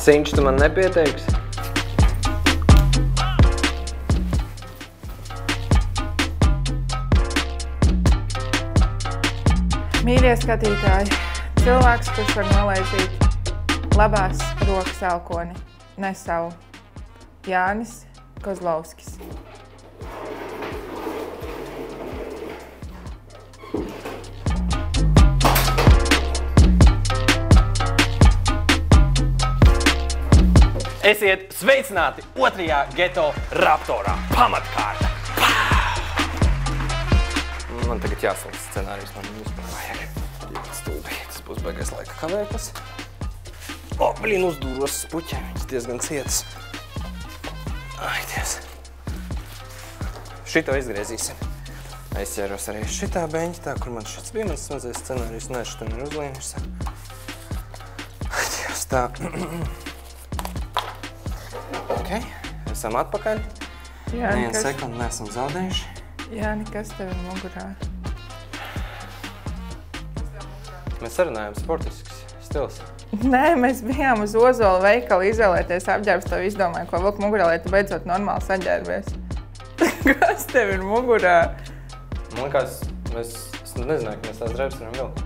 Sinč, tu man nepieteiksi? Mīļie skatītāji, cilvēks, kurš var nolaizīt labās rokas elkoni, ne savu. Jānis Kozlovskis. Esiet sveicināti otrajā geto Raptorā. Pamatkārta. Man tagad jāsalda scenārijs, man vispār vajag. Stulbi, tas būs baigais laika kavētas. O, blīn, uzdūros puķē, viņas diezgan cietas. Ai, Dievs. Šito izgriezīsim. Aizķēros arī šitā beņķi, tā, kur man šits bija mans mazais scenārijs. Nē, šitam ir uzlījušas. Ai, Dievs, tā. Ok, esam atpakaļ. Vienu sekundi neesam zaudējuši. Jāni, kas tev ir mugurā? Mēs sarunājam sportisks stils. Nē, mēs bijām uz Ozola veikalu izvēlēties apģērbs, tev izdomāju, ko vilkt mugurā, lai tu beidzot normāli saģērbies. Kas tev ir mugurā? Man liekas, es nezināju, ka mēs tās drēbes varam vilkt.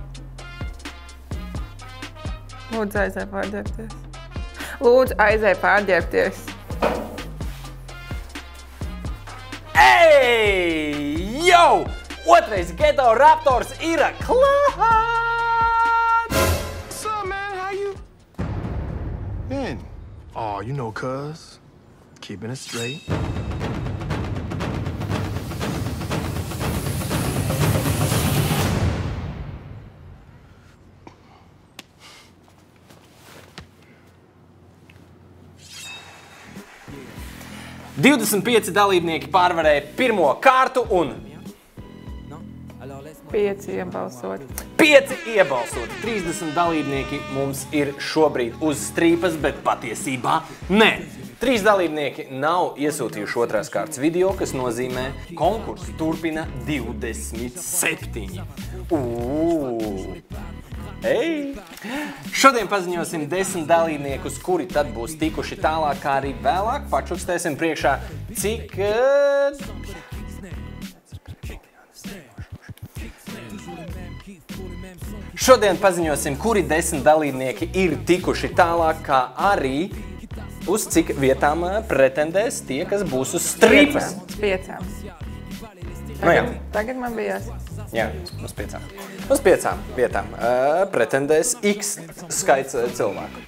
Lūdzu, aizēj pārģērbties. Lūdzu, aizēj pārģērbties. Ej, jau! Otrais geto Raptors ir klāt! What's up, man? How you been? Oh, you know, cuz. Keeping it straight. 25 dalībnieki pārvarēja pirmo kārtu un 5 iebalsot. 5 iebalsot. 30 dalībnieki mums ir šobrīd uz strīpas, bet patiesībā nē. 3 dalībnieki nav iesūtījuši otrās kārtas video, kas nozīmē konkursu turpina 27. Ei! Šodien paziņosim 10 dalībniekus, kuri tad būs tikuši tālāk, kā arī vēlāk. Pačukstēsim priekšā, cik... Šodien paziņosim, kuri 10 dalībnieki ir tikuši tālāk, kā arī uz cik vietām pretendēs tie, kas būs uz strīpas. 5. Tagad man bija jāsaka. Jā, uz 5. Uz 5 vietām pretendēs X skaits cilvēku.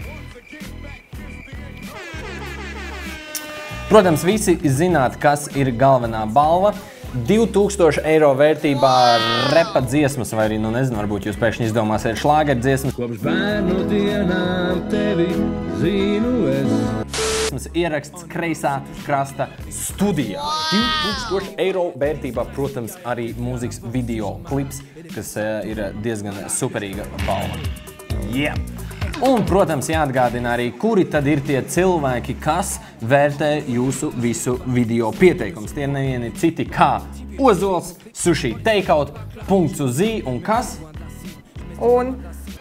Protams, visi zināt, kas ir galvenā balva. 2000 eiro vērtībā repa dziesmas, vai arī, nu nezinu, varbūt jūs pēkšņi izdomāsiet šlāgeru dziesmas. Kopš bērnu dienām tevi zinu es. Ieraksts Kreisā krasta studijā. 2000 eiro vērtībā, protams, arī mūzikas video klips, kas ir diezgan superīga balva. Yeah. Un, protams, jāatgādina arī, kuri tad ir tie cilvēki, kas vērtē jūsu visu video pieteikums. Tie nevieni citi kā Ozols, Sushi Takeout, Punkts uz Z un kas? Un...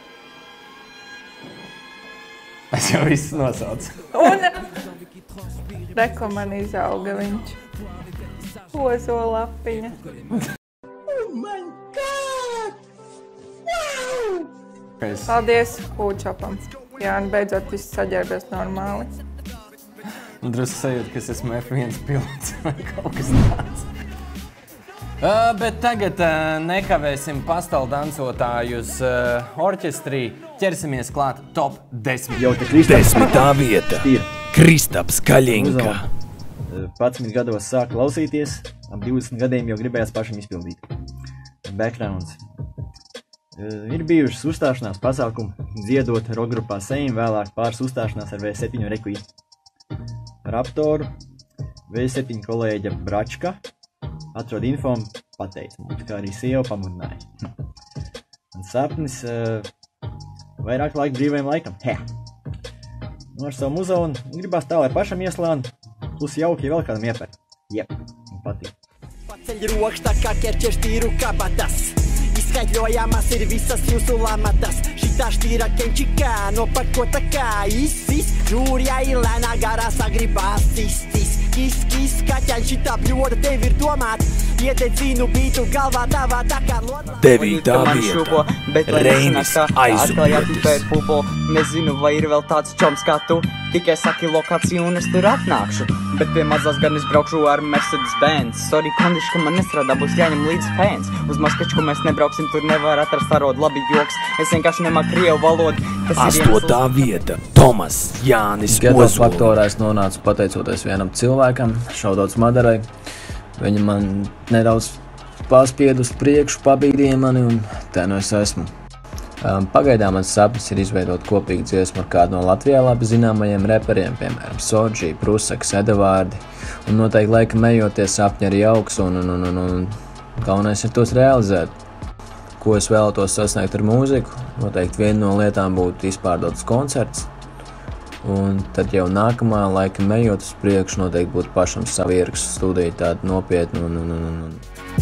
Es jau visu nosaucu. Un... Reko man izauga viņš. Ozola lapiņa. Oh my God! Wow! Paldies Kūčopam. Jāni, beidzot viss saģērbies normāli. Drusku sajūta, ka es esmu F1 pilots vai kaut kas tāds. Bet tagad nekavēsim pastaldancotājus orķestrī. Ķersimies klāt top 10. Jau te Kristaps 10. vieta. Kristaps Kaļinka. 11 gados sāk klausīties, ap 20 gadiem jau gribējās pašam izpildīt. Backgrounds. Ir bijušas uzstāšanās pasākumi, dziedot rockgrupā Seim, vēlāk pāris uzstāšanās ar V7 Requiem. Raptoru, V7 kolēģa Bračka, atrod info un pateica mums, kā arī sieva pamudināja. Un sapnis vairāk laika brīvajam laikam. Ar savu muzonu gribās tā, lai pašam ieslāna, plus jauki vēl kādam iepēr. Jep, man patīk. Paceļ rokš tā kā ķerķeš tīru kabatas. Izskaļļojamās ir visas jūsu lamatas. tā štīra kenčikā, no pat ko tā kā izsis, žūrijā ir lēnā garā sagribās cistis. Kis, kaķaņ šitā bļoda tev ir domāt, iededzinu bītu galvā tavā tā kā lodlā. 9. vieta. Reinis Aizupietis. Nezinu, vai ir vēl tāds čoms kā tu, tikai saki lokāciju un es tur atnākšu. Bet pie mazās gan es braukšu ar Mercedes-Benz. Sorry, kondiši, ka man nestrādā, būs jāņem līdz fans. Uz Maskačku mēs nebrauksim, tur nevar atrast arod labi joks. Es vienkārši nemāk krievu valodu. 8. vieta. Tomas Jānis Geto Ozola. faktorā es nonācu pateicoties vienam cilvēkam, šaudauts Madarai. Viņa man nedaudz paspied uz priekšu, pabīdīja mani un tā nu es esmu. Pagaidām mans sapnis ir izveidot kopīgu dziesmu ar kādu no Latvijā labi zināmajiem reperiem, piemēram, Soģi, Prusaks, Edevārdi, un noteikti laikam ejoties sapņi arī augs, un galvenais ir tos realizēt. Ko es vēlētos sasniegt ar mūziku? Noteikti viena no lietām būtu izpārdotas koncerts, un tad jau nākamā laikam ejot uz priekšu noteikti būtu pašam savu ierakstu studiju tādu nopietnu un.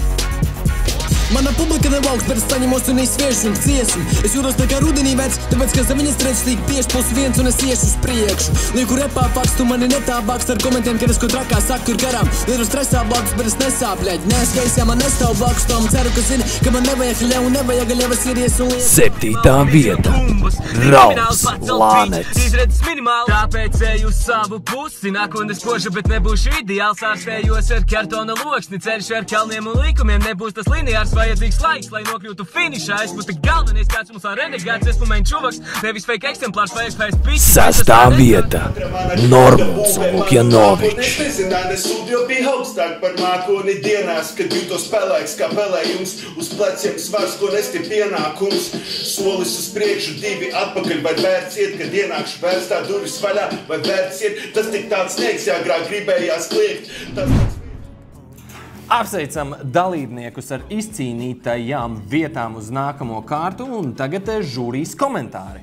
Mana publika nav augsts, bet es saņemos un izsviešu un ciesmu. Es jūtos tā kā rudenī vec, tāpēc, ka zem viņas redz līk piešpuls viens un es iešu uz priekšu. Lieku repā faks, tu mani netābāks ar komentiem, kad es ko trakā saku tur garām. Lietu stresā blakus, bet es nesāpļaļ. Neskaisjā man nestāv blakus tom, ceru, ka zini, ka man nevajag ļau un nevajag ļavas iries un lietas. 7. vieta. Rauls Lānets. Izredzes minimāli, tāpēc eju uz savu pusi. Nākotnes koša, bet nebūšu ideāls. Ārstējos ar kartona loksni, ceļš ar kalniem un likumiem. Nebūs tas lineārs, vajadzīgs laiks, lai nokļūtu finišā. Es būtu galvenais, kāds mums ar renegāts, esmu main čuvaks, nevis fake eksemplārs, vai fake piķis. 6. vieta. Normons Lukjanovičs. Es nezināju, ne studio bija augstāk par mākoni dienās, kad jūtos pelēks kā pelējums, uz pleciem svars, ko nesti pienākums. Solis uz priekšu, 2 atpakaļ, vai vērts iet, kad ienākšu vērstā durvis vaļā, vai vērts iet, tas tik tāds sniegs, jāgrāk gribējās kliegt. Apsveicam dalībniekus ar izcīnītajām vietām uz nākamo kārtu, un tagad žūrijas komentāri.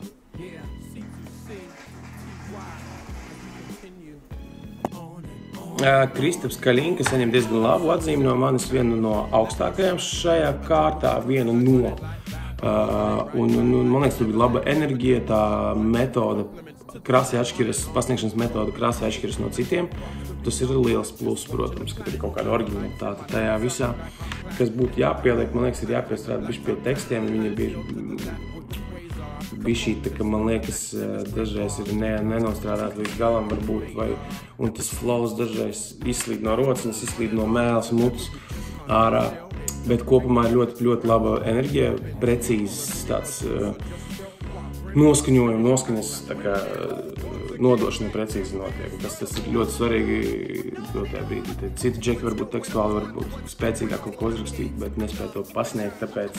Kristaps Kaļinka saņem diezgan labu atzīmi no manis, vienu no augstākajām šajā kārtā, vienu no. Man liekas, tur bija laba enerģija, tā metoda krāsai atšķiras, pasniegšanas metoda krāsai atšķiras no citiem. Tas ir liels pluss, protams, ka ir kaut kāda originalitāte tajā visā. Kas būtu jāpieliek, man liekas, ir jāpiestrādā bišķi pie tekstiem. Viņi ir bišķi, ka man liekas, dažreiz ir nenostrādāt līdz galam varbūt, un tas flows dažreiz izslīd no rotas, izslīd no mēles mutes ārā. Bet kopumā ir ļoti, ļoti laba enerģija, precīzs tāds noskaņas, tā kā nodošana precīzi notiek. Tas ir ļoti svarīgi dotajā brīdī. Citi džeki varbūt tekstuāli varbūt spēcīgāk kaut ko uzrakstīt, bet nespēja to pasniegt, tāpēc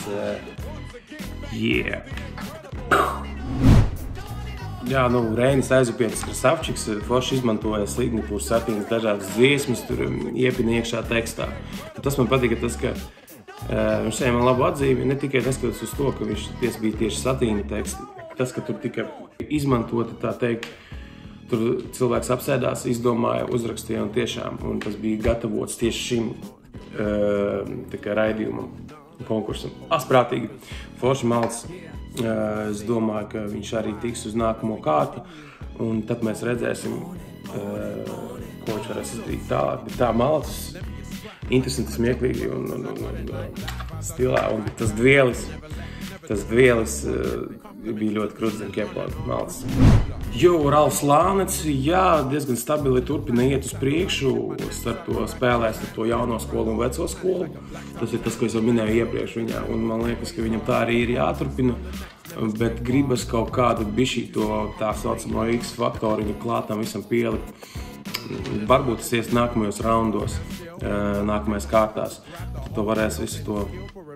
Jā, Reinis Aizupietis Krasavčiks forši izmantoja Slignipūru 7 dažādas dziesmas, tur iepina iekšā tekstā. Tas man patika tas, ka viņš saņēma labu atzīmi, ne tikai neskatoties uz to, ka viņš bija tieši satīna teksti. Tas, ka tur tika izmantota, tā teikt, tur cilvēks apsēdās, izdomāja, uzrakstīja un tiešām, un tas bija gatavots tieši šim raidījumam, konkursam. Asprātīgi, forši malts. Es domāju, ka viņš arī tiks uz nākamo kārtu, un tad mēs redzēsim, ko viņš varēs izdarīt tālāk. Bet tā malts, interesanti, smieklīgi un stilā, un tas dvielis bija ļoti krūts zem keploga malts. Rauls Lānets, diezgan stabili turpina iet uz priekšu, starp to spēlēs ar to jauno skolu un veco skolu. Tas ir tas, ko es jau minēju iepriekš viņā, un man liekas, ka viņam tā arī ir jāturpina, bet gribas kaut kādu bišķi to tā saucamo X faktoriņu klātam visam pielikt. Varbūt tas ies nākamajos raundos, nākamajās kārtās, tad to varēs visu to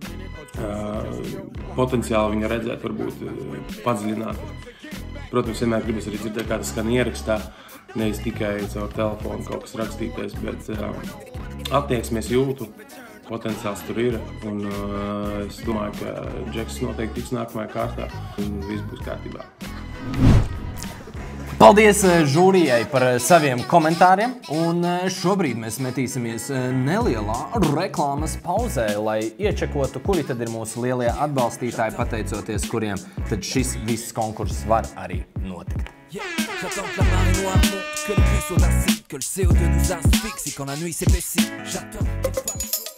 potenciāli viņa redzēt, varbūt padziļināt. Protams, vienmēr gribas arī dzirdēt, kā tas skan ierakstā, nevis tikai caur telefonu kaut kas rakstītais, bet attieksmies jūtu, potenciāls tur ir, un es domāju, ka Džeks noteikti tiks nākamajā kārtā, un viss būs kārtībā. Paldies žūrijai par saviem komentāriem, un šobrīd mēs metīsimies nelielā reklāmas pauzē, lai iečekotu, kuri tad ir mūsu lielie atbalstītāji, pateicoties kuriem tad šis viss konkurss var arī notikt. J'attends que la marée noire monte, que les pluies soient acides, que le CO2 nous asphyxie quand la nuit s'épaissit. J'attends qu'il fasse chaud.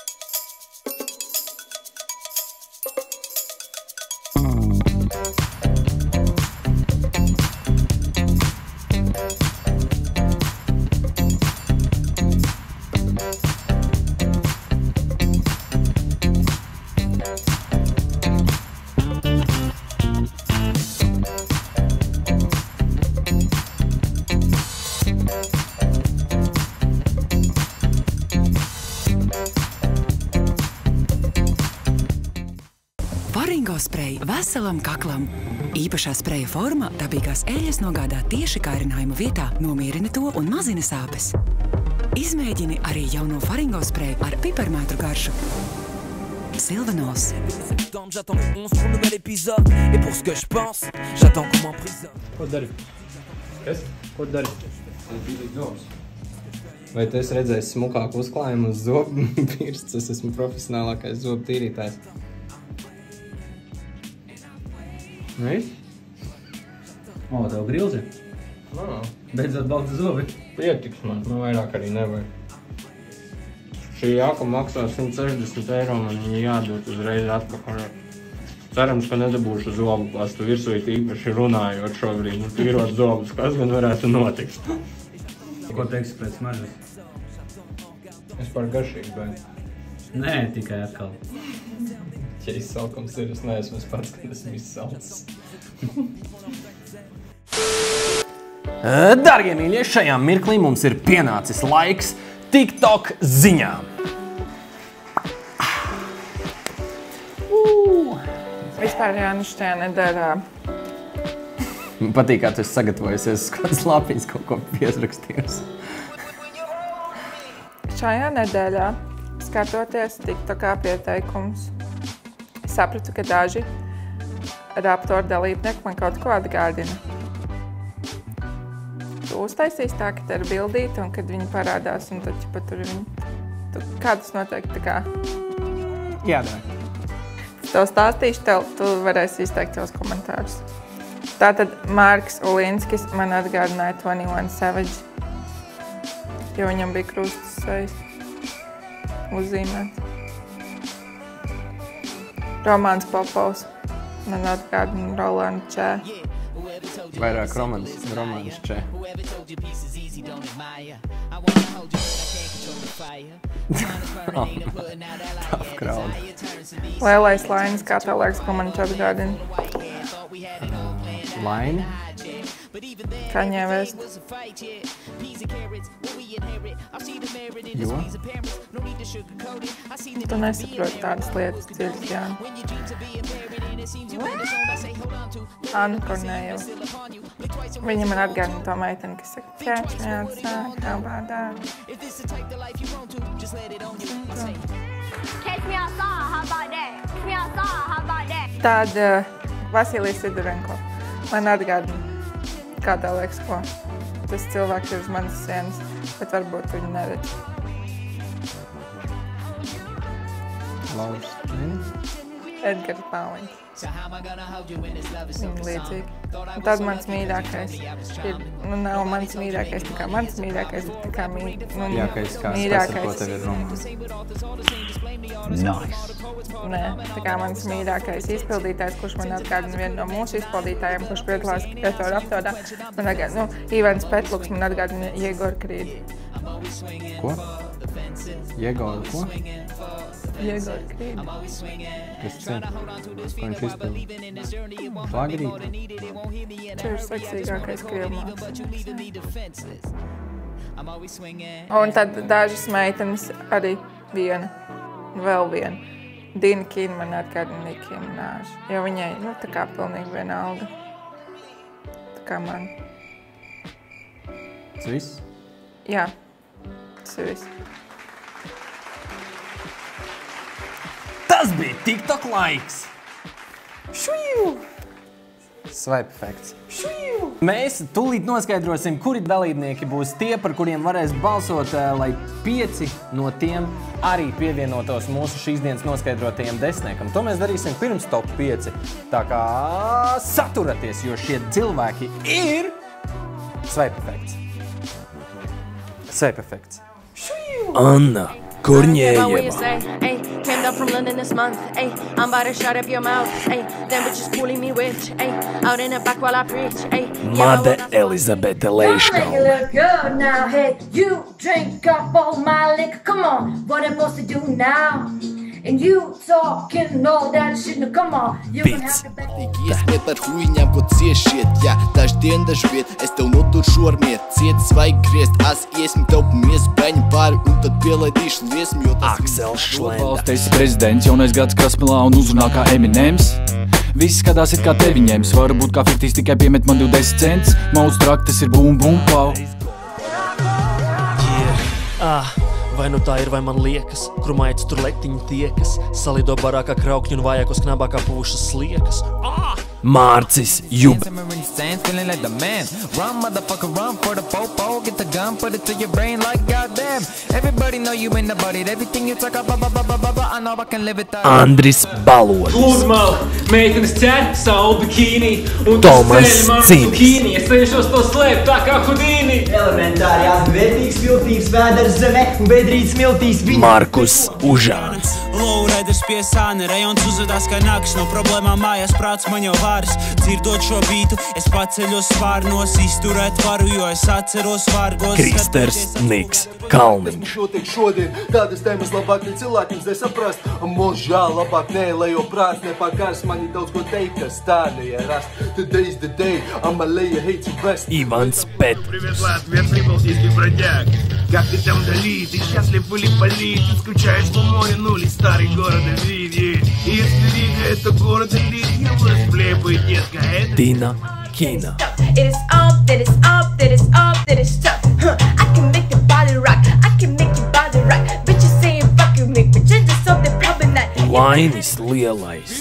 Spreja veselam kaklam. Īpašā spreja forma dabīgās eļļas nogādā tieši kārinājuma vietā, nomierina to un mazina sāpes. Izmēģini arī jauno Faringo spreju ar piparmētru garšu. Sylvanos. J'attends le 11 pour le nouvel épisode. Et pour ce que je pense, j'attends qu'on m'emprisonne. Ko dari? Kas? Ko dari? Vai tu esi redzējis smukāku uzklājumu uz zobu pirsts? Es esmu profesionālākais zobu tīrītājs. Viss? O, tev grils ir? Beidzot balti zobi. Pietiks man vairāk arī nevajag. Šī jāka maksā 160 eiro, man viņa jādod uzreiz atpakaļ. Cerams, ka nedabūšu zobu plastu virsū, īpaši runājot šobrīd, tīrot zobus, kas gan varētu notikt. Ko teiksi pēc mažas? Es par garšīgu beidu. Nē, tikai atkal. Ja izsalkums ir, es neesmu pats, kad esmu izsalcis. Dargie mīļie, šajā mirklī mums ir pienācis laiks TikTok ziņām. Vispār Jānis šajā nedēļā. Man patīk, kā tu esi sagatavojusies, kādas lapiņas kaut ko piesrakstījusi. Šajā nedēļā, skatoties TikTokā pieteikumus, sapratu, ka daži Raptor dalībnieki man kaut ko atgādina. Tu uztaisīs tā, ka te ir bildīte un kad viņi parādās un tad ķipa tur viņi... Kā tas noteikti tā kā? Jādara. Tev stāstīšu, tu varēsi izteikt savus komentārus. Tātad Marks Ulinskis man atgādināja 21 Savage, jo viņam bija krustas sejas uzzīmēt. Romāns Popovs man atgādina Rolandu Čē. Vairāk romāns Čē. Tough crowd. Lielais Lainis, kā tev liekas, ko man te atgādina? Laini? Kanye West. Jo? Tu nesaproti tādas lietas dziļas, Jāni. Anna Kornējeva. Viņa man atgādina to meiteni, kas saka, catch me outside, how about that? Catch me outside, how about that? Catch me outside, how about that? Tad Vasilijs Sidorenko man atgādina, kā tev liekas, ko? Tas cilvēks ir uz manas sienas, bet varbūt viņu neredz. Lauris Nini? Edgars Pauliņš. Viņa līdzīgi. Un tad mans mīļākais ir, nu nav mans mīļākais, tā kā mans mīļākais, bet tā kā mīļākais, kas ar ko tev ir runa? Nice. Nē, tā kā mans mīļākais izpildītājs, kurš man atgādina vienu no mūsu izpildītājiem, kurš piedalās Kreto Raptorā, man atgādina, Ivans Petluks man atgādina Jegor Krīdi. Ko? Jegor, ko? Jegor Krīdi. Kas cien? Ko viņš izpilda? Šlagerīt? Čia ir seksīgākais krievmāks. Un tad dažas meitenes arī viena, vēl viena. Dina Kīna man atgādina Nicki Minaj, jo viņai, nu, tā kā pilnīgi vienalga. Tā kā man. Tas viss? Jā, tas viss. Tas bija TikTok laiks! Šuju! Swipe effekts. Mēs tūlīt noskaidrosim, kuri dalībnieki būs tie, par kuriem varēs balsot, lai 5 no tiem arī pievienotos mūsu šīs dienas noskaidrotajiem desmitniekam. To mēs darīsim pirms top 5. Tā kā saturaties, jo šie cilvēki ir swipe effekts. Swipe effekts. Anna Korņējeva. Came down from London this month, ayy. I'm about to shut up your mouth, ayy. Them bitches pulling me rich, ayy. Out in the back while I preach, ayy. Made Elizabete Leiškalne. You look good now, hey. You drink up all my liquor, come on. What am I supposed to do now? And you talking all that shit, no come on. You can have to back. Iesmiet par huiņām, ko ciešiet, jā. Daždien, dažviet, es tev noturšu ar miet. Ciet svaigi griezt, as iesmi taupamies, bēņu pāri, un tad pielaidīšu liesmi, jo tas Aksels Šlenda. Valstīs prezidents, jaunais gads Krasmelā un uzrunā kā Eminems. Visi skatās it kā tevi ņems, varbūt kā 50 tikai piemet man 20 cents. Mauds traktas ir bum bum pau. Vai nu tā ir, vai man liekas, kur maitas tur lektiņi tiekas, salido barākā kraukņu un vājākos knabā kā pušas sliekas. Mārcis Jube. Feeling like the man. Run, motherfucker, run for the popo. Get the gun, put it to your brain like goddamn. Everybody know you in the body. Everything you talk about, I know I can live it out. Andris Balodis. Plūdmala, meitenes ķer savu bikīni. Un Tomas ceļ manu Cinis. bikīni. Es cenšos to slēpt tā kā Hudīni. Elementāri vērtīgs, viltīgs, vēders zeme un bedrīts miltīs viņa. Markus Užāns. Lowriders pie sāna, rajons uzvedās kā nāks. No problēmām mājās prāts man jau vāris. Dzirdot šo bītu, es paceļos svārnos, izturēt varu, jo es atceros vārgos. Kristers Niks Kalniņš. Notiek šodien, tādas tēmas labāk ne cilvēkiem nesaprast. Možā labāk nē, lai jau prāts nepakars, man ir daudz ko teikt, kas tā neierast. Today's the day, I'ma lay your hate to rest. Иван Спет. Привет, Латвия, прибыл сельский бродяг. Как ты там вдали, ты счастлив или болит? Ты скучаешь по морю, ну ли старый город видит? И если Рига это город элит, я вырос в Плебу, и детка это... Tina Kina. It is up, that is up, that is up, that is tough. I can make your body rock, I can make your body rock. Bitches saying fuck you, make me change something, probably not. Lainis Lielais.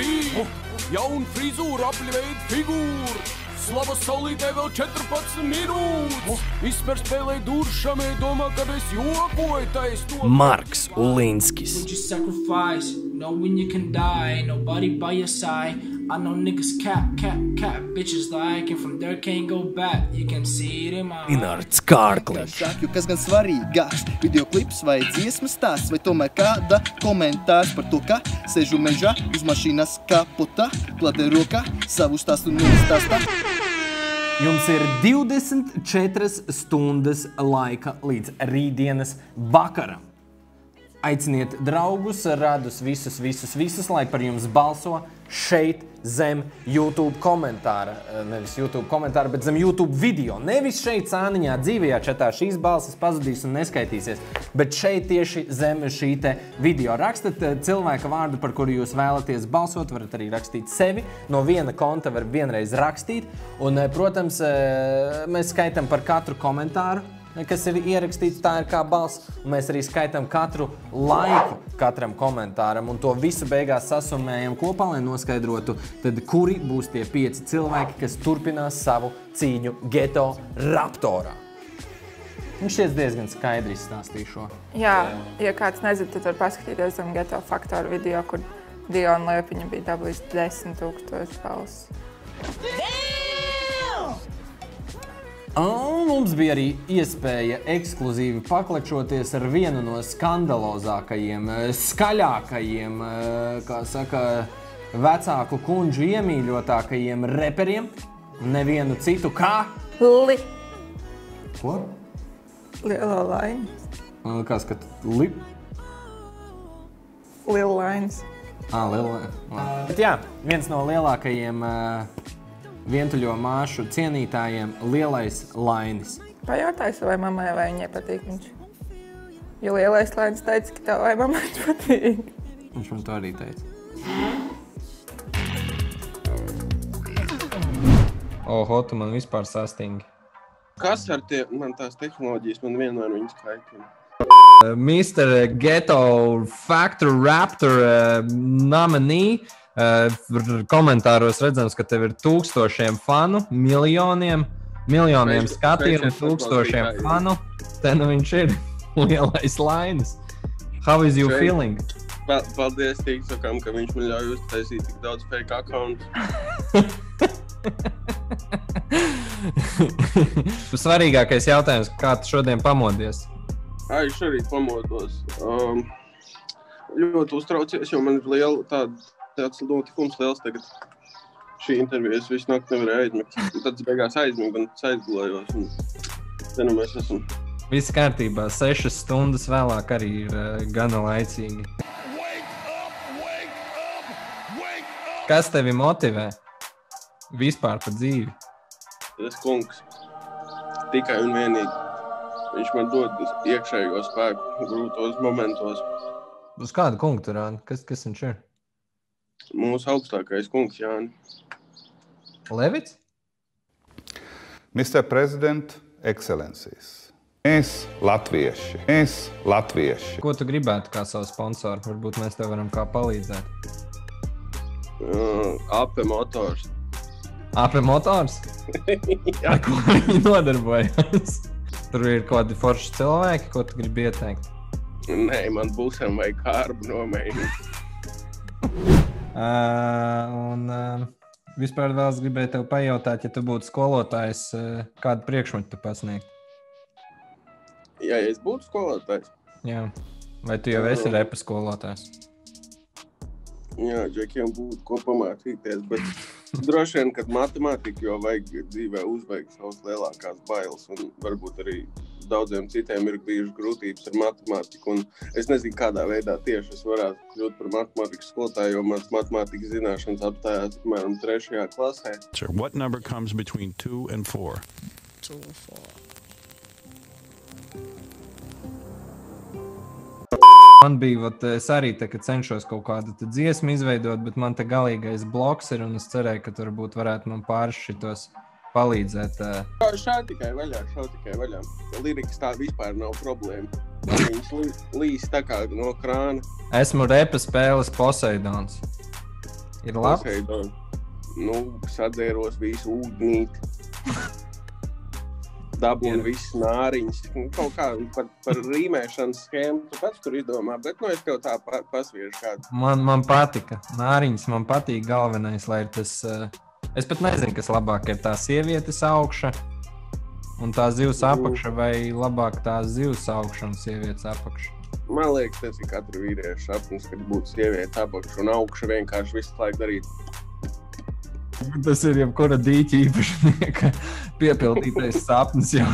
Jaun frizūra, apliveid figūra. Slava saulītē vēl 14 minūtes. Izspēr spēlē duršamē, domā, kad es jokoju, tā es to... Marks Ulinskis. Would you sacrifice, knowing you can die, nobody by your side. I know niggas cap, bitches like, and from there can't go back, you can see it in my... Inards Kārkliņš. Saku, kas gan svarīgāks, videoklips vai dziesmas stāsts, vai tomēr kāda komentārs par to, ka sežu mežā uz mašīnas kapota, kladē rokā, savu stāstu nostāstā. Jums ir 24 stundas laika līdz rītdienas vakaram. Aiciniet draugus, radus visus, lai par jums balso šeit zem YouTube komentāra. Nevis YouTube komentāra, bet zem YouTube video. Nevis šeit sāniņā dzīvajā čatā šīs balsis pazudīs un neskaitīsies, bet šeit tieši zem šī te video. Rakstat cilvēka vārdu, par kuru jūs vēlaties balsot, varat arī rakstīt sevi. No viena konta var vienreiz rakstīt. Un, protams, mēs skaitam par katru komentāru, kas ir ierakstīts, tā ir kā balss, un mēs arī skaitam katru laiku katram komentāram, un to visu beigās sasumējam kopā, lai noskaidrotu, tad kuri būs tie 5 cilvēki, kas turpinās savu cīņu Geto Raptorā. Un šies diezgan skaidri izstāstīju šo. Jā, ja kāds nezinu, tad var paskatīties zem Geto Faktoru video, kur Diona Liepiņa bija dabūjis 10 000 balsis. Mums bija arī iespēja ekskluzīvi paklačoties ar vienu no skandalozākajiem, skaļākajiem, kā saka, vecāku kundžu iemīļotākajiem reperiem. Nevienu citu kā... Ko? Lielā Lainis. Kā skat? Liela Lainis. Liela Lainis. Bet jā, viens no lielākajiem... vientuļo māšu cienītājiem Lielais Lainis. Pajautāju savai mammai, vai viņai patīk viņš. Jo Lielais Lainis teica, ka tavai mammai patīk. Viņš man to arī teica. Oho, tu man vispār sastingi. Kas ar man tās tehnoloģijas, man vienmēr viņas kaitina? Mr. Geto Factor Raptor nominee Komentāros redzams, ka tev ir 1000 fanu, miljoniem skatījumu, 1000 fanu. Te nu viņš ir lielais Lainis. How is you feeling? Paldies TikTokam, ka viņš man ļauj uztaisīt tik daudz fake accounts. Svarīgākais jautājums, kā tu šodien pamodies? Es šorīt pamodos. Ļoti uztraucies, jo man ir tāds notikums liels tagad. Šī intervijas visu nakti nevarēja aizmigt. Tad beigās aizmigt un aizgulējos. Un te nu mēs esam. Viss kārtībā, 6 stundas vēlāk arī ir gana laicīgi. Kas tevi motivē vispār pa dzīvi? Tas kungs. Tikai un vienīgi. Viņš man dod iekšējo spēku grūtos momentos. Uz kādu kungu tu rādi? Kas viņš ir? Mūsu augstākais kungs, Jāni. Levits? Mr. President, Excellencies. Mēs latvieši. Ko tu gribētu kā savu sponsoru? Varbūt mēs tev varam kā palīdzēt. AP Motors. AP Motors? Ar ko viņi nodarbojas? Tur ir kādi forši cilvēki, ko tu gribi ieteikt? Nē, man būsam vai kārbu nomēģināt. Vispār vēl es gribēju tev pajautāt, ja tu būtu skolotājs, kādu priekšmetu tu pasniegt? Ja es būtu skolotājs? Jā. Vai tu jau esi repa skolotājs? Jā, džekiem būtu ko pamācīties, bet droši vien, kad matemātika jau vajag dzīvē uzveikt savas lielākās bailes, un varbūt arī daudziem citiem ir bijušas grūtības ar matemātiku, un es nezinu, kādā veidā tieši es varētu kļūt par matemātikas skolotāju, jo mans matemātikas zināšanas apstājās apmēram 3. klasē. What number comes between 2 and 4? 2 and 4. Man bija, es arī kad cenšos kaut kādu dziesmu izveidot, bet man te galīgais bloks ir, un es cerēju, ka tur varbūt varētu man pāris šitos palīdzēt. Šā tikai vaļā. Lirikas tā vispār nav problēma. Viņš līs tā kā no krāna. Esmu repa spēles Poseidons. Ir labs? Poseidons. Sadzēros visu ūdnīt. Dabūnu visus nāriņus. Kaut kā par rīmēšanas schēmu tu pats tur izdomā, bet es tev tā pasviežu kādu. Man patika. Nāriņas man patīk galvenais, lai ir tas... Es pat nezinu, kas labāk ir tā sievietes augša un tā zivs apakša, vai labāk tā zivs augša un sievietes apakša. Man liekas, tas ir katra vīrieša sapnis, kad būtu sievietes apakša un augša vienkārši visu laiku darīt. Tas ir jebkura dīķa īpašnieka piepildītais sapnis jau.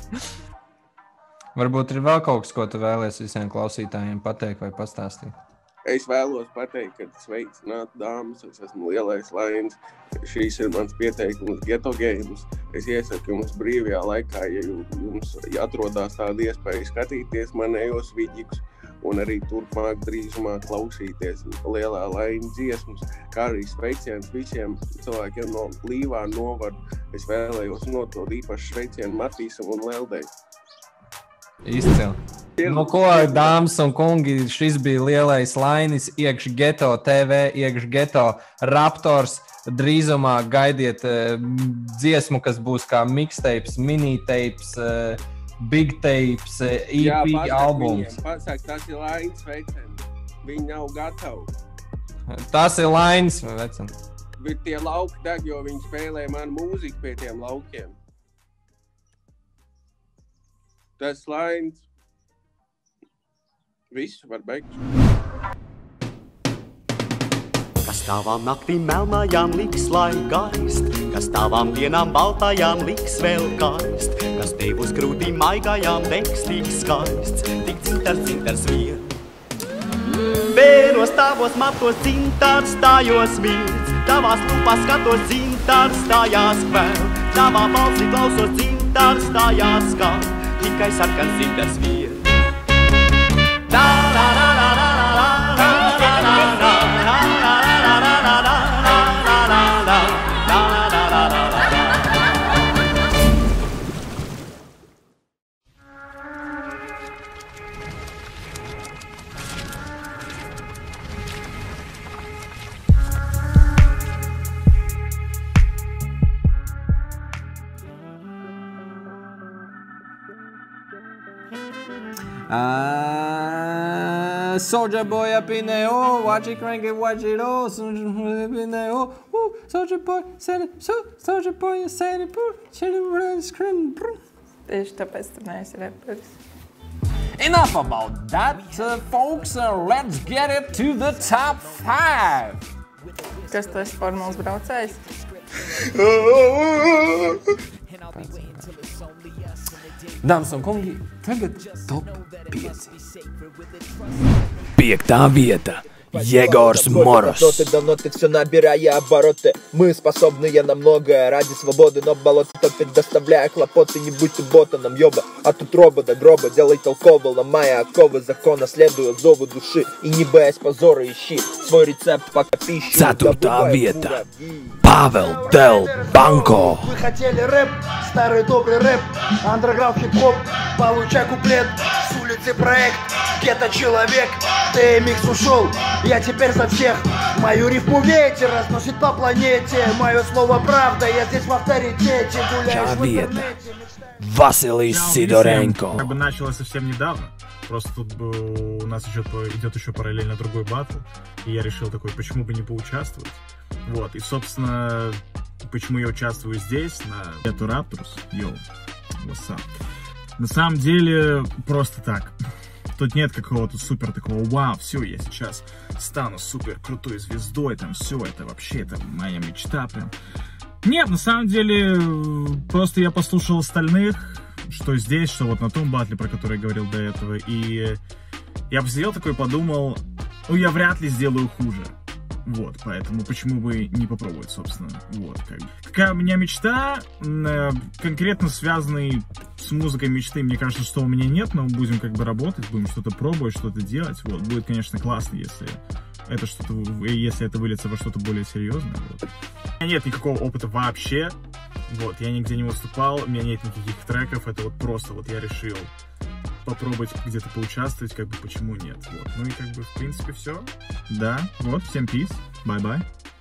Varbūt ir vēl kaut kas, ko tu vēlies visiem klausītājiem pateikt vai pastāstīt? Es vēlos pateikt, ka sveicināt dāmas, es esmu lielais Lainis. Šīs ir mans pieteikums Ghetto Games. Es iesaku jums brīvajā laikā, ja jums atrodās tāda iespēja skatīties manējos vidikus un arī turpmāk drīzumā klausīties lielā Laina dziesmas, kā arī sveiciens visiem cilvēkiem no Līvā novada. Es vēlējos nodot īpaši sveicienu Matīsam un Leldei. Izcili. Ko, dāmas un kungi, šis bija lielais Lainis, iekš Ghetto TV, iekš Ghetto Raptors. Drīzumā gaidiet dziesmu, kas būs kā mixtapes, minitapes, big tapes, EP albums. Pasaka, tas ir Lainis veicens. Viņi nav gatavi. Tas ir Lainis veicens. Bet tie lauki deg, jo viņi spēlē manu mūziku pie tiem laukiem. Tas Lainis. Viss var beigt. Kas tavām naktīm melnajām liks lai gaist, kas tavām dienām baltajām liks vēl kaist, kas tev uz grūtīm maigajām degs tik skaists, tik dzintars vien. Vēros tavos matos dzintars stājos mirds, tavās lūpās skatos dzintars stājās vēl, tavā balsī klausos dzintars stājās kā, tikai sarkans dzintars vien. Soulja Boy up in there, oh, watch it crank it, watch it, oh, Soulja Boy up in there, oh, Soulja Boy, said it, Soulja Boy, you said it, Tieši tāpēc tu neesi reperis. Enough about that, folks, let's get it to the top 5. Kas tu esi formulas braucējs? Dāmas un kungi, tagad top 5. 5. vieta. Егорс Морос. Давно ты все набирая обороты. Мы способные на многое ради свободы, но болото топит, доставляя хлопоты. Не будь ты ботаном, ёба, а тут роба до гроба. Делай толково, ломая оковы закона, следуя зову души. И не боясь позора, ищи свой рецепт пока пищу. 4. vieta. Павел Дел Банко. Вы хотели рэп, старый добрый рэп, андерграунд хип-хоп, получай куплет, с улицы проект, где-то человек, TMX ушел, я теперь за всех, мою рифму ветер разносит по планете, мое слово правда, я здесь в авторитете, гуляешь в интернете. Василий Сидоренко. Как бы началось совсем недавно. Просто тут у нас идет еще параллельно другой батл. И я решил такой, почему бы не поучаствовать. Вот, и, собственно, почему я участвую здесь, на Ghetto Raptors. Йоу, what's up? На самом деле, просто так. Тут нет какого-то супер такого, вау, все, я сейчас стану супер крутой звездой, там все, это вообще, это моя мечта прям. Нет, на самом деле, просто я послушал остальных, что здесь, что вот на том батле, про который я говорил до этого, и я посидел такой, подумал, ну, я вряд ли сделаю хуже. Вот, поэтому почему бы не попробовать, собственно, вот, как бы. Какая у меня мечта, конкретно связанной с музыкой мечты, мне кажется, что у меня нет, но будем как бы работать, будем что-то пробовать, что-то делать, вот, будет, конечно, классно, если это выльется во что-то более серьезное, вот. У меня нет никакого опыта вообще, вот, я нигде не выступал, у меня нет никаких треков, это вот просто вот я решил попробовать где-то поучаствовать, как бы почему нет, вот, ну и как бы в принципе все, да, вот, всем peace, bye-bye.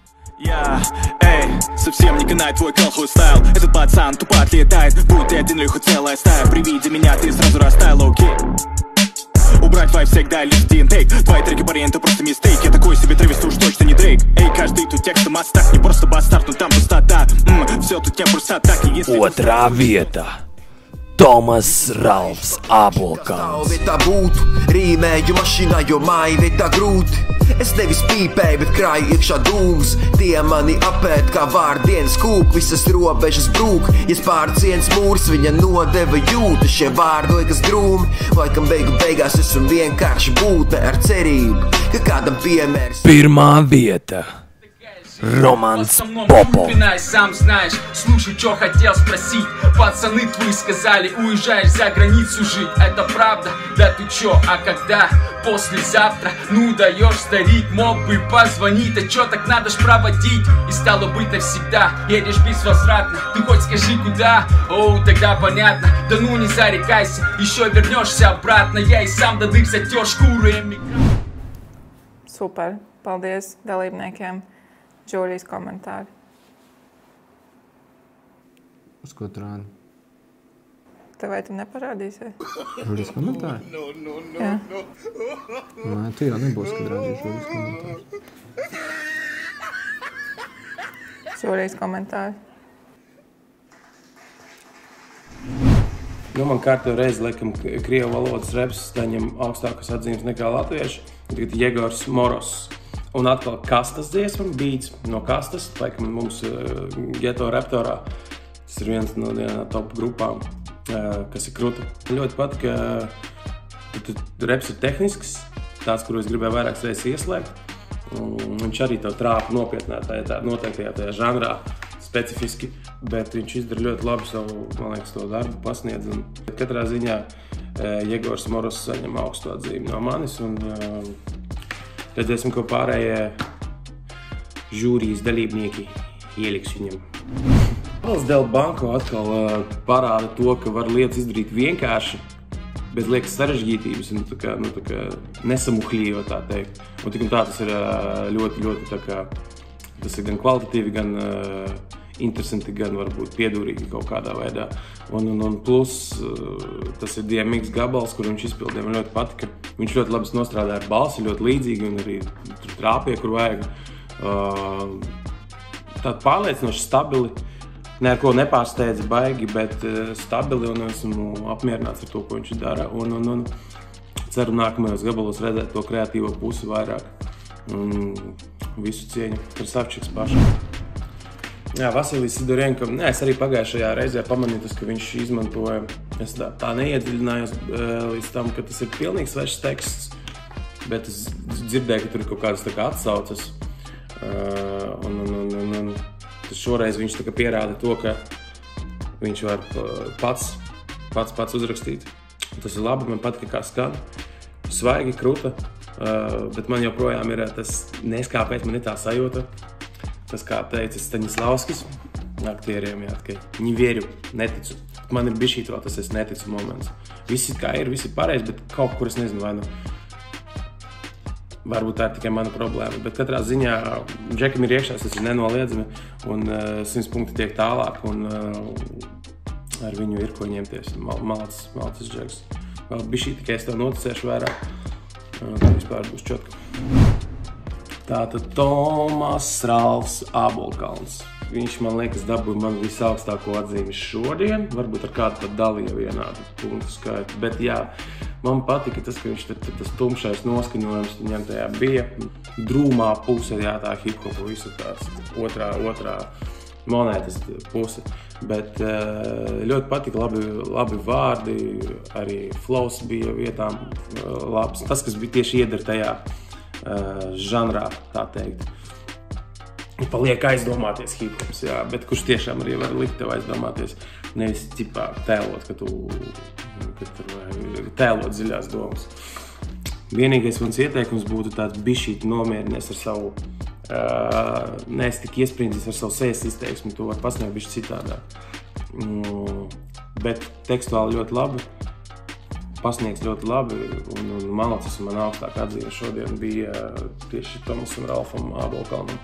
Совсем не канает твой колхоз стайл. Этот пацан тупо отлетает, будь ты один или хоть целая стая. При виде меня ты сразу растаял, окей. Убрать вайп всегда лишь один тейк. Твои треки, парень, это просто мистейк. Я такой себе Трэвис, уж точно не Дрейк. Эй, каждый тут текст мастак, не просто бастард, но там пустота. Все тут не просто так, и если... Otrā vieta. Tomas Ralfs Appelkans. Vietā būtu, rīmēju mašīnā, jo māja vietā grūti. Es nevis pīpēju, bet krāju iekšā dūmus. Tie mani apēd kā vārdienas kūk, visas robežas brūk. Ja pārcienas mūrs viņa nodeva jūta, šie vārdoja, kas drūmi. Laikam beigās esmu vienkārši būtne ar cerību, ka kādam piemērs. 1. vieta. Романс Попов. Сам знаешь, слушай, что хотел спросить. Пацаны твои сказали, уезжаешь за границу жить. Это правда? Да ты чё, а когда? Послезавтра? Ну даешь, старик, мог бы позвонить. А чё, так надо ж проводить. И стало быть навсегда, едешь безвозвратно. Ты хоть скажи куда? Оу, тогда понятно. Да ну не зарекайся, еще вернешься обратно. Я и сам до дыр затер шкуру эмигрант. Super, paldies dalībniekiem. Žūrijas komentāri. Uz ko tu rādi? Tev vai tu neparādīsies? Žūrijas komentāri? Jā. Nē, tu jau nebūs, kad rādīsi žūrijas komentāri. Žūrijas komentāri. Nu, man kārtējo reizi, laikam, krievu valodas reps saņem augstākas atzīmes nekā latvieši. Tagad Егорс Морос. Un atkal kastas dziesma, beats no kastas, laikam mums Ghetto Raptorā. Tas ir viens no top grupām, kas ir kruta. Ļoti patika, ka reps ir tehnisks, tāds, kuru es gribēju vairākas reizes ieslēgt. Viņš arī tev trāpa nopietnā tajā noteiktajā tajā žanrā specifiski, bet viņš izdara ļoti labi savu, man liekas, to darbu pasniedz. Un katrā ziņā Егорс Морос saņem augstu atzīmi no manis. Un, redzēsim, ko pārējie žūrijas dalībnieki ieliks viņam. Pavels Del Banko atkal parāda to, ka var lietas izdarīt vienkārši, bez liekas sarežģītības un tā kā nesamuhļījot, tā teikt. Un tik un tā tas ir ļoti tā kā, tas ir gan kvalitatīvi, gan interesanti, gan varbūt piedūrīgi kaut kādā veidā. Un plus tas ir DMX gabals, kur viņš izpildīja, man ļoti patika. Viņš ļoti labi nostrādāja ar balsi, ļoti līdzīgi un arī trāpīja, kur vajag. Tādi pārliecinoši stabili. Neko nepārsteidza baigi, bet stabili un esmu apmierināts ar to, ko viņš dara. Un ceru nākamajos gabalos redzēt to kreatīvo pusi vairāk. Un visu cieņu Krasavčiks pašam. Jā, Vasilijs Sidorienko, es arī pagājušajā reizē pamanīju, ka viņš izmantoja, es tā neiedziļinājos līdz tam, ka tas ir pilnīgi svešs teksts, bet es dzirdēju, ka tur ir kaut kādas tā kā atsaucas. Un šoreiz viņš pierāda to, ka viņš var pats uzrakstīt. Tas ir labi, man patika kā skan. Svaigi, kruta, bet man joprojām ir tas, kāpēc man ir tā sajūta. Tas, kā teica Staņislavskis, aktieriem, ka viņi vieru, neticu. Man ir bišķīt vēl tas es neticu moments. Visi kā ir, visi pareizi, bet kaut kur es nezinu, vai varbūt tā ir tikai mana problēma, bet katrā ziņā Džekam ir iekšās, tas ir nenoliedzami, un 100 punkti tiek tālāk, un ar viņu ir ko ņemties. Malacis Džeks. Vēl bišķī tikai es tev noticēšu vairāk, tad vispār būs čotka. Tātad Tomas Ralfs Ābolkalns. Viņš, man liekas, dabūja man visaugstāko atzīmi šodien, varbūt ar kādu pat dalīja vienādu punktu skaitu, bet jā, man patika tas, ka viņš tas tumšais noskaņojums viņam tajā bija. Drūmā puse, jā, tā hip-hopa visu tās otrā monētas puse, bet ļoti patika labi vārdi, arī flows bija vietām labs. Tas, kas bija tieši iedara tajā žanrā, tā teikt. Paliek aizdomāties hip-hops, jā, bet kurš tiešām arī var likt tev aizdomāties, nevis cipā tēlot, ka tur tēlot dziļās domas. Vienīgais mans ieteikums būtu tāds bišķīt nomierinies ar savu, neesi tik iesprindzīts ar savu sejas izteiksmi, to var pasniegt bišķi citādāk. Bet tekstuāli ļoti labi, pasniegs ļoti labi, un Malacis man augstāk atzīme šodien bija tieši Tomasam Ralfam Ābolkalnam.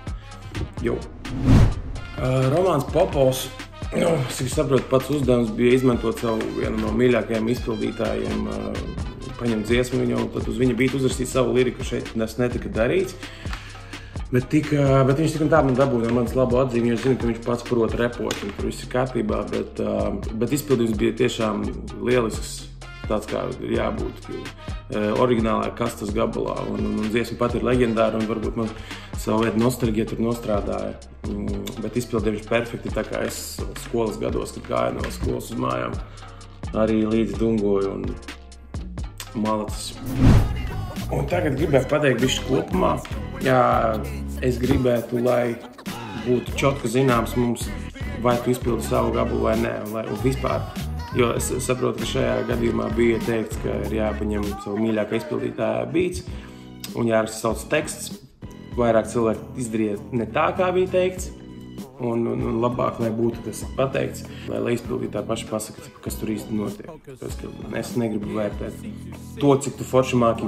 Romāns Popovs, cik saprotu, pats uzdevums bija izmantot savu vienu no mīļākajiem izpildītājiem, paņemt dziesmu viņu, un tad uz viņa bija uzrakstīt savu liriku, šeit tas netika darīts. Bet viņš tik un tā man dabūja no manas labu atzīmi, jo es zinu, ka viņš pats prot repot, un tur viss ir kārtībā, bet izpildījums bija tiešām lielisks, tāds kā ir jābūt oriģinālajā kastas gabalā, un dziesma pat ir leģendāra, un varbūt man savu veidu nostalģija tur nostrādāja, bet izpildījums perfekti, tā kā es skolas gados, kad gāju no skolas uz mājām, arī līdz dungoju un Malacis. Un tagad gribētu pateikt bišķi kopumā, jā, es gribētu, lai būtu čotka zināms mums, vai tu izpildi savu gabalu vai nē, un vispār. Jo es saprotu, ka šajā gadījumā bija teikts, ka ir jāpaņem savu mīļākā izpildītāja beats un jāraksta savs teksts. Vairāk cilvēki izdarīja ne tā, kā bija teikts, un labāk, lai būtu tas pateikts, lai izpildītāji paši pasaka, kas tur īsti notiek. Es negribu vērtēt to, cik tu forši māki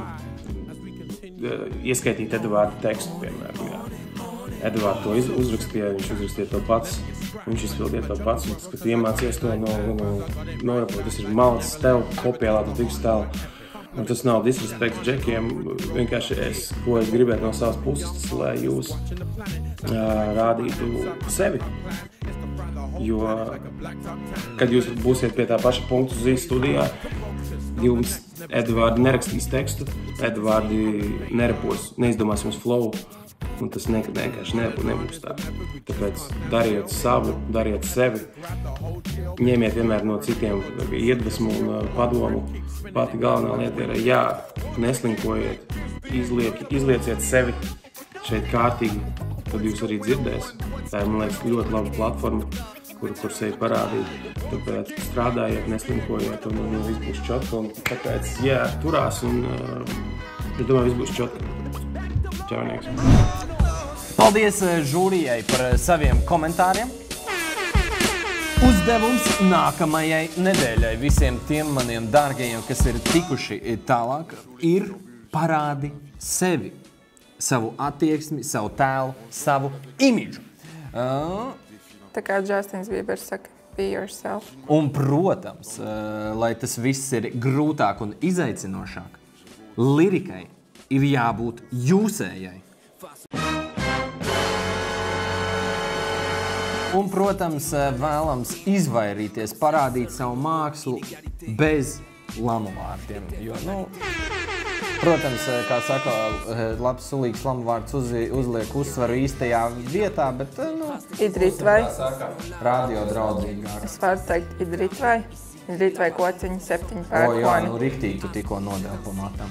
ieskaitīt Edvārdu tekstu, piemēram. Jā. Edvārds to uzrakstīja, viņš uzrakstīja to pats, viņš izpildīja to pats, un tas, ka tu iemācies to tas ir Malacis tev, kopielā tu tiks tālu. Un tas nav disrespekts džekiem, vienkārši ko es gribētu no savas puses, lai jūs rādītu sevi. Jo, kad jūs būsiet pie tā paša punktu uz studijā, jums Edvārdi nerakstīs tekstu, Edvārdi nerepos, neizdomās jums flow, un tas vienkārši nebūs tā. Tāpēc dariet savu, dariet sevi, ņemiet vienmēr no citiem iedvesmu un padomu. Pati galvenā lieta ir, jā, neslinkojiet, izlieciet sevi šeit kārtīgi, tad jūs arī dzirdēs. Tā ir, man liekas, ļoti laba platforma, kur sevi parādīt. Tāpēc strādājiet, neslinkojiet un viss būs čotka. Un tāpēc, jā, turās un es domāju, viss būs čotka. Čaunieks. Paldies žūrijai par saviem komentāriem. Uzdevums nākamajai nedēļai visiem tiem maniem dārgajiem, kas ir tikuši tālāk, ir parādi sevi, savu attieksmi, savu tēlu, savu imidžu. Tā kā Justins Biebers saka, be yourself. Un, protams, lai tas viss ir grūtāk un izaicinošāk, lirikai ir jābūt jūsējai. Un, protams, vēlams izvairīties, parādīt savu mākslu bez lamuvārdiem. Jo, protams, kā saka, labs sulīgs lamuvārds uzliek uzsvaru īstajā vietā, bet, Idritvai. Radio draudzīgāk. Es varu teikt Idritvai. Idritvai kociņi 7 pērkoni. Jā, riktīgi tu tikko nodēli pa matām.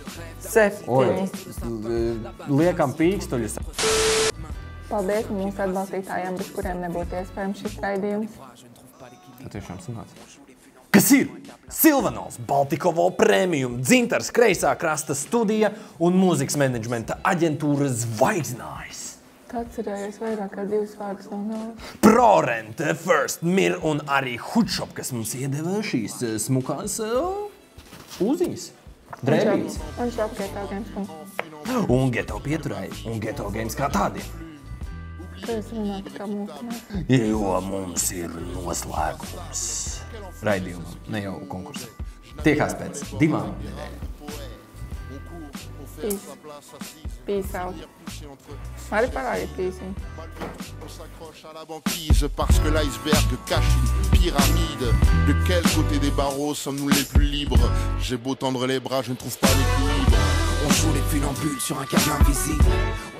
7. Liekam pīkstuļus. Paldies mūsu atbalstītājiem, bez kuriem nebūtu iespējams šis raidījums. Tā tiešām sanāca. Kas ir? Silvanovs, Baltikovo Premium, Dzintars Kreisā krasta studija un mūzikas menedžmenta aģentūra Zvaigznājs. Tā atcerējies vairāk kā 2 vārdus no naudas. ProRent, First Mir un arī Hudshop, kas mums iedeva šīs smukās pūziņas, drēbītes. Un šop Geto Games. Un Geto pieturēji, un Geto Games kā tādiem. Kā es runātu, kā mūsu? Jo mums ir noslēgums raidījumam, ne jau konkursam. Tiekās pēc 2 nedēļām. Peace out. Mari parādīt pīsiņu. On s'accroche à la banquise parce que l'iceberg cache une pyramide. De quel côté des barreaux sommes-nous les plus libres? J'ai beau tendre les bras, je ne trouve pas l'équilibre. On joue les funambules sur un câble invisible.